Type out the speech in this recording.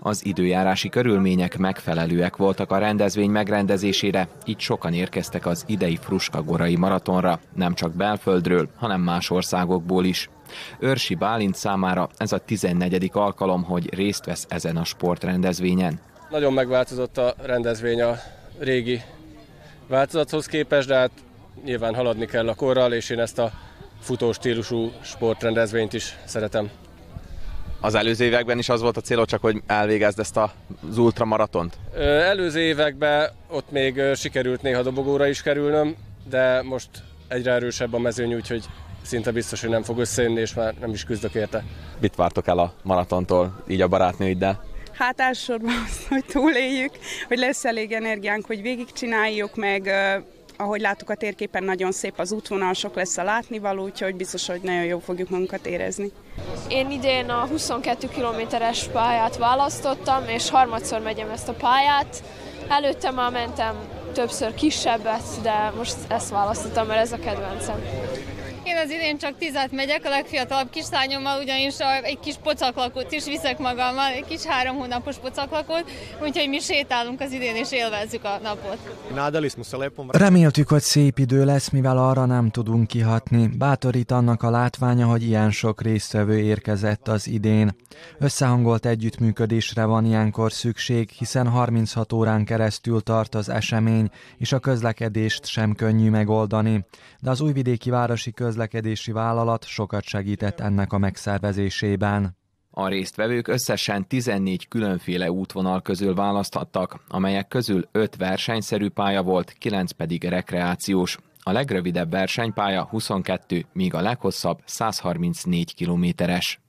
Az időjárási körülmények megfelelőek voltak a rendezvény megrendezésére, így sokan érkeztek az idei Fruska-Gorai maratonra, nem csak belföldről, hanem más országokból is. Őrsi Bálint számára ez a 14. alkalom, hogy részt vesz ezen a sportrendezvényen. Nagyon megváltozott a rendezvény a régi változathoz képest, de hát nyilván haladni kell a korral, és én ezt a futó stílusú sportrendezvényt is szeretem. Az előző években is az volt a cél, csak hogy elvégezd ezt az ultramaratont? Előző években ott még sikerült néha dobogóra is kerülnöm, de most egyre erősebb a mezőny, úgyhogy szinte biztos, hogy nem fog összejönni, és már nem is küzdök érte. Mit vártok el a maratontól, így a barátnőiddel? Hát elsősorban azt, hogy túléljük, hogy lesz elég energiánk, hogy végigcsináljuk, meg ahogy láttuk a térképen, nagyon szép az útvonal, sok lesz a látnivaló, úgyhogy biztos, hogy nagyon jól fogjuk magunkat érezni. Én idén a 22 kilométeres pályát választottam, és harmadszor megyem ezt a pályát. Előtte már mentem többször kisebbet, de most ezt választottam, mert ez a kedvencem. Én az idén csak 10-et megyek, a legfiatalabb kislányommal, ugyanis egy kis pocaklakót is viszek magammal, egy kis 3 hónapos pocaklakót, úgyhogy mi sétálunk az idén és élvezzük a napot. Reméltük, hogy szép idő lesz, mivel arra nem tudunk kihatni. Bátorít annak a látványa, hogy ilyen sok résztvevő érkezett az idén. Összehangolt együttműködésre van ilyenkor szükség, hiszen 36 órán keresztül tart az esemény, és a közlekedést sem könnyű megoldani. De az Újvidéki Városi Közlekedési Vállalat sokat segített ennek a megszervezésében. A résztvevők összesen 14 különféle útvonal közül választhattak, amelyek közül 5 versenyszerű pálya volt, 9 pedig rekreációs. A legrövidebb versenypálya 22, míg a leghosszabb 134 kilométeres.